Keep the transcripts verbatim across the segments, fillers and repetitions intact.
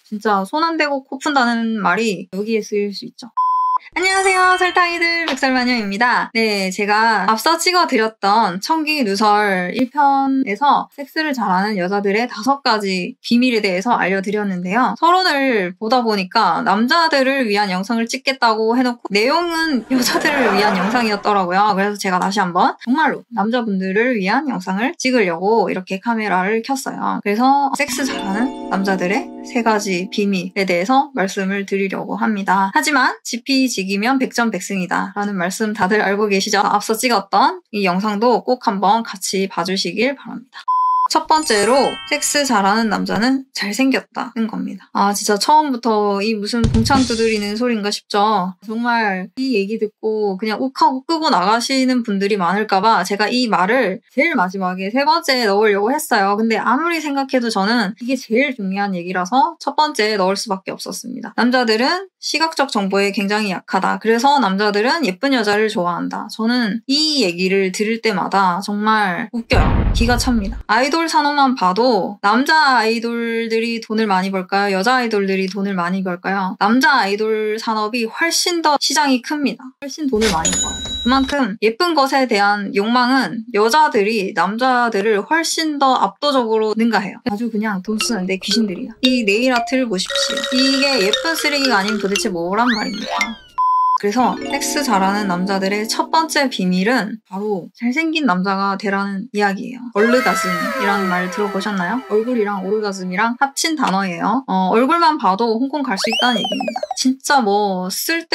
진짜 손 안 대고 코 푼다는 말이 여기에 쓰일 수 있죠. 안녕하세요. 설탕이들 백설마녀입니다. 네, 제가 앞서 찍어드렸던 청기 누설 일 편에서 섹스를 잘하는 여자들의 다섯 가지 비밀에 대해서 알려드렸는데요. 서론을 보다 보니까 남자들을 위한 영상을 찍겠다고 해놓고 내용은 여자들을 위한 영상이었더라고요. 그래서 제가 다시 한번 정말로 남자분들을 위한 영상을 찍으려고 이렇게 카메라를 켰어요. 그래서 섹스 잘하는 남자들의 세 가지 비밀에 대해서 말씀을 드리려고 합니다. 하지만 지피지기면 백전백승이다 라는 말씀 다들 알고 계시죠? 앞서 찍었던 이 영상도 꼭 한번 같이 봐주시길 바랍니다. 첫 번째로 섹스 잘하는 남자는 잘생겼다는 겁니다. 아 진짜 처음부터 이 무슨 봉창 두드리는 소린가 싶죠. 정말 이 얘기 듣고 그냥 욱하고 끄고 나가시는 분들이 많을까봐 제가 이 말을 제일 마지막에 세 번째에 넣으려고 했어요. 근데 아무리 생각해도 저는 이게 제일 중요한 얘기라서 첫 번째에 넣을 수밖에 없었습니다. 남자들은 시각적 정보에 굉장히 약하다. 그래서 남자들은 예쁜 여자를 좋아한다. 저는 이 얘기를 들을 때마다 정말 웃겨요. 기가 찹니다. 아이돌 산업만 봐도 남자 아이돌들이 돈을 많이 벌까요? 여자 아이돌들이 돈을 많이 벌까요? 남자 아이돌 산업이 훨씬 더 시장이 큽니다. 훨씬 돈을 많이 벌어요. 그만큼 예쁜 것에 대한 욕망은 여자들이 남자들을 훨씬 더 압도적으로 능가해요. 아주 그냥 돈 쓰는데 귀신들이야. 이 네일 아트를 보십시오. 이게 예쁜 쓰레기가 아니면 도대체 뭐란 말입니까? 그래서 섹스 잘하는 남자들의 첫 번째 비밀은 바로 잘생긴 남자가 되라는 이야기예요. 얼르가즘이라는 말 들어보셨나요? 얼굴이랑 오르가즘이랑 합친 단어예요. 어, 얼굴만 봐도 홍콩 갈 수 있다는 얘기입니다. 진짜 뭐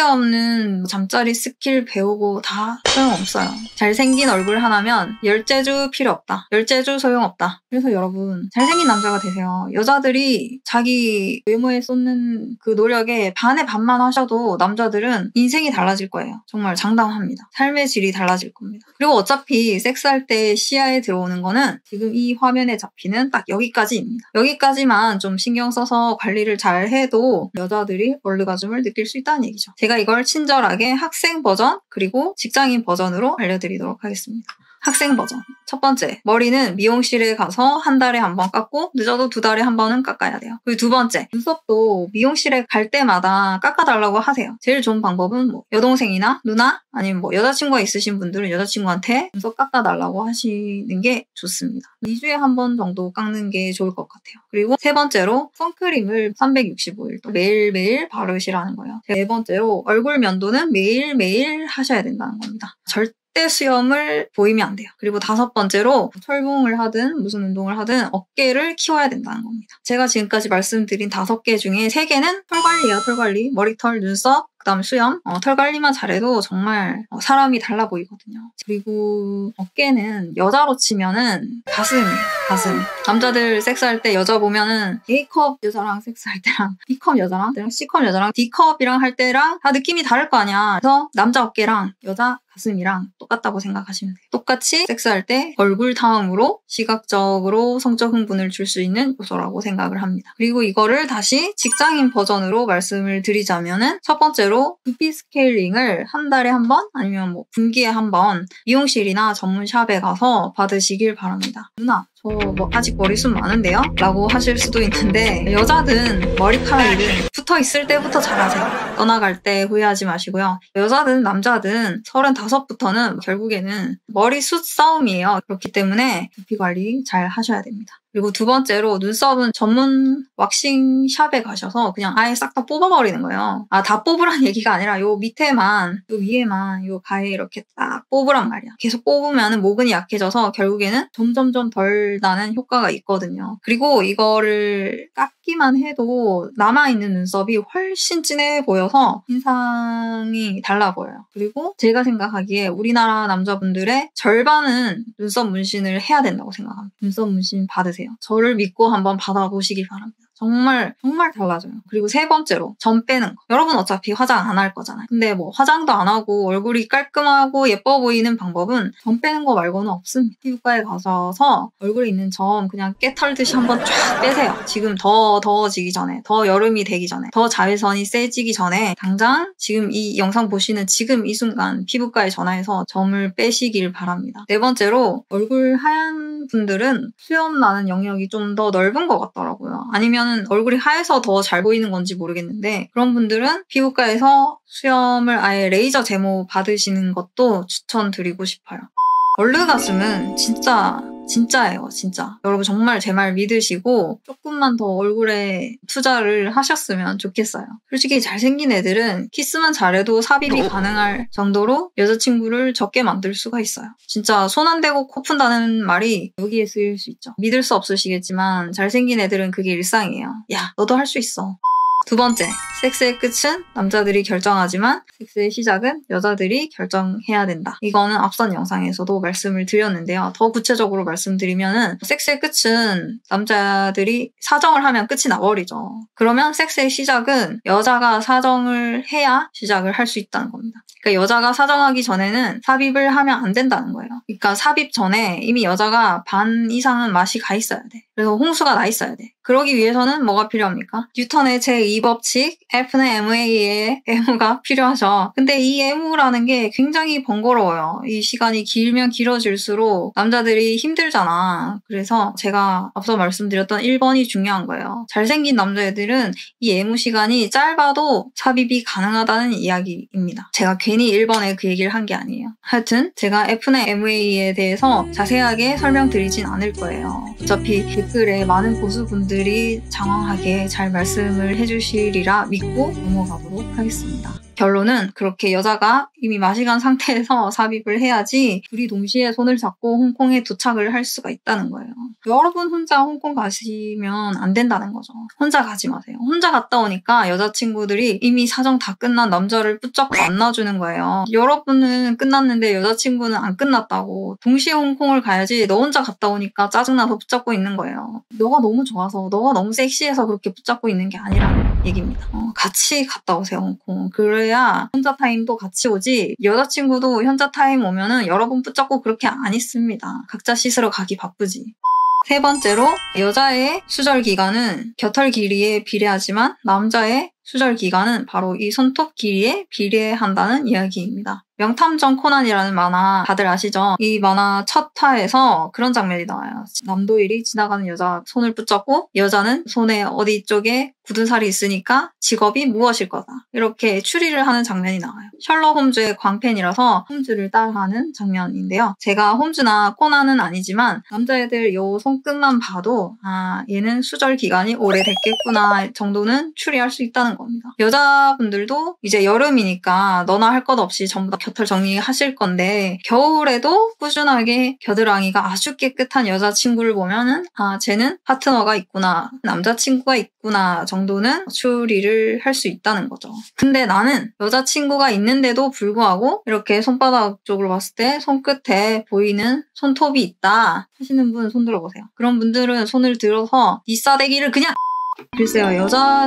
쓸데없는 잠자리 스킬 배우고 다 소용없어요. 잘생긴 얼굴 하나면 열재주 필요 없다. 열재주 소용없다. 그래서 여러분 잘생긴 남자가 되세요. 여자들이 자기 외모에 쏟는 그 노력에 반의 반만 하셔도 남자들은 인생 인생이 달라질 거예요. 정말 장담합니다. 삶의 질이 달라질 겁니다. 그리고 어차피 섹스할 때 시야에 들어오는 거는 지금 이 화면에 잡히는 딱 여기까지입니다. 여기까지만 좀 신경 써서 관리를 잘 해도 여자들이 얼르가즘을 느낄 수 있다는 얘기죠. 제가 이걸 친절하게 학생 버전 그리고 직장인 버전으로 알려드리도록 하겠습니다. 학생 버전. 첫 번째, 머리는 미용실에 가서 한 달에 한 번 깎고 늦어도 두 달에 한 번은 깎아야 돼요. 그리고 두 번째, 눈썹도 미용실에 갈 때마다 깎아달라고 하세요. 제일 좋은 방법은 뭐 여동생이나 누나 아니면 뭐 여자친구가 있으신 분들은 여자친구한테 눈썹 깎아달라고 하시는 게 좋습니다. 이 주에 한 번 정도 깎는 게 좋을 것 같아요. 그리고 세 번째로 선크림을 삼백육십오 일 또 매일매일 바르시라는 거예요. 네 번째로 얼굴 면도는 매일매일 하셔야 된다는 겁니다. 절대 때 수염을 보이면 안 돼요. 그리고 다섯 번째로 철봉을 하든 무슨 운동을 하든 어깨를 키워야 된다는 겁니다. 제가 지금까지 말씀드린 다섯 개 중에 세 개는 털 관리야, 털 관리. 머리털, 눈썹, 그 다음 수염. 어, 털 관리만 잘해도 정말 어, 사람이 달라 보이거든요. 그리고 어깨는 여자로 치면은 가슴이에요. 가슴. 남자들 섹스할 때 여자 보면은 A컵 여자랑 섹스할 때랑 B컵 여자랑 C컵 여자랑 D컵이랑 할 때랑 다 느낌이 다를 거 아니야. 그래서 남자 어깨랑 여자 가슴이랑 똑같다고 생각하시면 돼요. 똑같이 섹스할 때 얼굴 다음으로 시각적으로 성적 흥분을 줄 수 있는 요소라고 생각을 합니다. 그리고 이거를 다시 직장인 버전으로 말씀을 드리자면은 첫 번째로 두피 스케일링을 한 달에 한 번 아니면 뭐 분기에 한 번 미용실이나 전문 샵에 가서 받으시길 바랍니다. 누나 저 뭐 아직 머리숱 많은데요? 라고 하실 수도 있는데 여자든 머리카락이든 붙어있을 때부터 잘하세요. 떠나갈 때 후회하지 마시고요. 여자든 남자든 서른다섯부터는 결국에는 머리숱 싸움이에요. 그렇기 때문에 두피 관리 잘 하셔야 됩니다. 그리고 두 번째로 눈썹은 전문 왁싱 샵에 가셔서 그냥 아예 싹 다 뽑아버리는 거예요. 아, 다 뽑으란 얘기가 아니라 요 밑에만, 요 위에만, 요 가에 이렇게 딱 뽑으란 말이야. 계속 뽑으면 모근이 약해져서 결국에는 점점점 덜 나는 효과가 있거든요. 그리고 이거를 깎기만 해도 남아있는 눈썹이 훨씬 진해 보여서 인상이 달라 보여요. 그리고 제가 생각하기에 우리나라 남자분들의 절반은 눈썹 문신을 해야 된다고 생각합니다. 눈썹 문신 받으세요. 저를 믿고 한번 받아보시기 바랍니다. 정말 정말 달라져요. 그리고 세 번째로 점 빼는 거. 여러분 어차피 화장 안 할 거잖아요. 근데 뭐 화장도 안 하고 얼굴이 깔끔하고 예뻐 보이는 방법은 점 빼는 거 말고는 없습니다. 피부과에 가셔서 얼굴에 있는 점 그냥 깨 털듯이 한번 쫙 빼세요. 지금 더 더워지기 전에, 더 여름이 되기 전에, 더 자외선이 세지기 전에 당장 지금 이 영상 보시는 지금 이 순간 피부과에 전화해서 점을 빼시길 바랍니다. 네 번째로 얼굴 하얀 그런 분들은 수염 나는 영역이 좀 더 넓은 것 같더라고요. 아니면 얼굴이 하얘서 더 잘 보이는 건지 모르겠는데 그런 분들은 피부과에서 수염을 아예 레이저 제모 받으시는 것도 추천드리고 싶어요. 얼르가즘은 진짜 진짜예요, 진짜. 여러분 정말 제 말 믿으시고 조금만 더 얼굴에 투자를 하셨으면 좋겠어요. 솔직히 잘생긴 애들은 키스만 잘해도 삽입이 가능할 정도로 여자친구를 적게 만들 수가 있어요. 진짜 손 안 대고 코 푼다는 말이 여기에 쓰일 수 있죠. 믿을 수 없으시겠지만 잘생긴 애들은 그게 일상이에요. 야, 너도 할 수 있어. 두 번째, 섹스의 끝은 남자들이 결정하지만 섹스의 시작은 여자들이 결정해야 된다. 이거는 앞선 영상에서도 말씀을 드렸는데요. 더 구체적으로 말씀드리면은 섹스의 끝은 남자들이 사정을 하면 끝이 나버리죠. 그러면 섹스의 시작은 여자가 사정을 해야 시작을 할 수 있다는 겁니다. 그러니까 여자가 사정하기 전에는 삽입을 하면 안 된다는 거예요. 그러니까 삽입 전에 이미 여자가 반 이상은 맛이 가 있어야 돼. 그래서 홍수가 나 있어야 돼. 그러기 위해서는 뭐가 필요합니까? 뉴턴의 제이 법칙, F는 엠에이의 M가 필요하죠. 근데 이 M라는 게 굉장히 번거로워요. 이 시간이 길면 길어질수록 남자들이 힘들잖아. 그래서 제가 앞서 말씀드렸던 일 번이 중요한 거예요. 잘생긴 남자애들은 이 M 시간이 짧아도 삽입이 가능하다는 이야기입니다. 제가 괜히 일 번에 그 얘기를 한 게 아니에요. 하여튼 제가 F는 엠에이에 대해서 자세하게 설명드리진 않을 거예요. 어차피 댓글에 많은 고수분들이 장황하게 잘 말씀을 해주시리라 믿고 넘어가도록 하겠습니다. 결론은 그렇게 여자가 이미 맛이 간 상태에서 삽입을 해야지 둘이 동시에 손을 잡고 홍콩에 도착을 할 수가 있다는 거예요. 여러분 혼자 홍콩 가시면 안 된다는 거죠. 혼자 가지 마세요. 혼자 갔다 오니까 여자친구들이 이미 사정 다 끝난 남자를 붙잡고 만나주는 거예요. 여러분은 끝났는데 여자친구는 안 끝났다고. 동시에 홍콩을 가야지 너 혼자 갔다 오니까 짜증나서 붙잡고 있는 거예요. 너가 너무 좋아서 너가 너무 섹시해서 그렇게 붙잡고 있는 게 아니라는 얘기입니다. 어, 같이 갔다 오세요, 홍콩. 그래야 혼자 타임도 같이 오지 여자친구도 혼자 타임 오면은 여러분 붙잡고 그렇게 안 있습니다. 각자 씻으러 가기 바쁘지. 세 번째로 여자의 수절 기간은 겨털 길이에 비례하지만 남자의 수절 기간은 바로 이 손톱 길이에 비례한다는 이야기입니다. 명탐정 코난이라는 만화 다들 아시죠? 이 만화 첫 화에서 그런 장면이 나와요. 남도일이 지나가는 여자 손을 붙잡고 여자는 손에 어디 쪽에 굳은 살이 있으니까 직업이 무엇일 거다. 이렇게 추리를 하는 장면이 나와요. 셜록 홈즈의 광팬이라서 홈즈를 따라하는 장면인데요. 제가 홈즈나 코난은 아니지만 남자애들 요 손끝만 봐도 아 얘는 수절 기간이 오래됐겠구나 정도는 추리할 수 있다는 겁니다. 여자분들도 이제 여름이니까 너나 할 것 없이 전부 다 겨털 정리하실 건데 겨울에도 꾸준하게 겨드랑이가 아주 깨끗한 여자친구를 보면은 아 쟤는 파트너가 있구나 남자친구가 있구나 정도는 추리를 할 수 있다는 거죠. 근데 나는 여자친구가 있는데도 불구하고 이렇게 손바닥 쪽으로 봤을 때 손끝에 보이는 손톱이 있다 하시는 분 손 들어보세요. 그런 분들은 손을 들어서 이 싸대기를 그냥 글쎄요,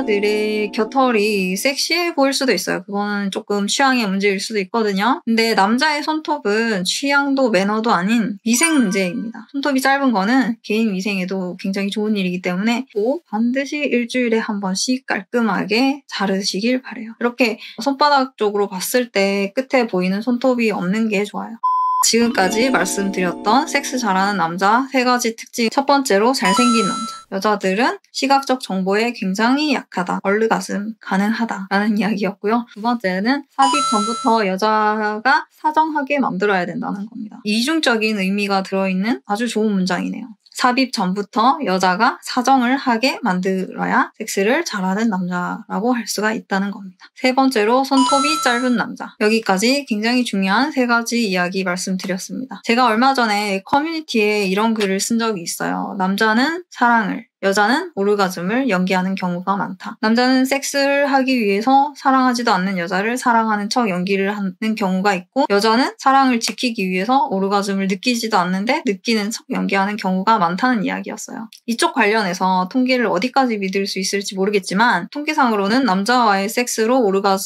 여자들의 겨털이 섹시해 보일 수도 있어요. 그거는 조금 취향의 문제일 수도 있거든요. 근데 남자의 손톱은 취향도 매너도 아닌 위생 문제입니다. 손톱이 짧은 거는 개인 위생에도 굉장히 좋은 일이기 때문에 꼭 반드시 일주일에 한 번씩 깔끔하게 자르시길 바래요. 이렇게 손바닥 쪽으로 봤을 때 끝에 보이는 손톱이 없는 게 좋아요. 지금까지 말씀드렸던 섹스 잘하는 남자 세 가지 특징. 첫 번째로 잘생긴 남자. 여자들은 시각적 정보에 굉장히 약하다. 얼르가즘 가능하다. 라는 이야기였고요. 두 번째는 삽입 전부터 여자가 사정하게 만들어야 된다는 겁니다. 이중적인 의미가 들어있는 아주 좋은 문장이네요. 삽입 전부터 여자가 사정을 하게 만들어야 섹스를 잘하는 남자라고 할 수가 있다는 겁니다. 세 번째로 손톱이 짧은 남자. 여기까지 굉장히 중요한 세 가지 이야기 말씀드렸습니다. 제가 얼마 전에 커뮤니티에 이런 글을 쓴 적이 있어요. 남자는 사랑을, 여자는 오르가즘을 연기하는 경우가 많다. 남자는 섹스를 하기 위해서 사랑하지도 않는 여자를 사랑하는 척 연기를 하는 경우가 있고 여자는 사랑을 지키기 위해서 오르가즘을 느끼지도 않는데 느끼는 척 연기하는 경우가 많다는 이야기였어요. 이쪽 관련해서 통계를 어디까지 믿을 수 있을지 모르겠지만 통계상으로는 남자와의 섹스로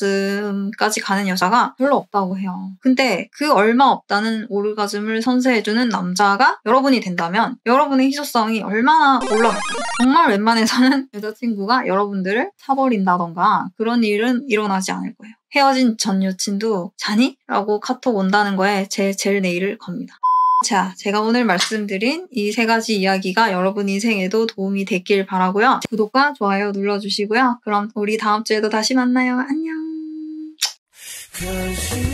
오르가즘까지 가는 여자가 별로 없다고 해요. 근데 그 얼마 없다는 오르가즘을 선사해주는 남자가 여러분이 된다면 여러분의 희소성이 얼마나 올라갈까요? 정말 웬만해서는 여자친구가 여러분들을 차버린다던가 그런 일은 일어나지 않을 거예요. 헤어진 전 여친도 자니? 라고 카톡 온다는 거에 제 젤 네일을 겁니다. 자, 제가 오늘 말씀드린 이 세 가지 이야기가 여러분 인생에도 도움이 됐길 바라고요. 구독과 좋아요 눌러주시고요. 그럼 우리 다음 주에도 다시 만나요. 안녕.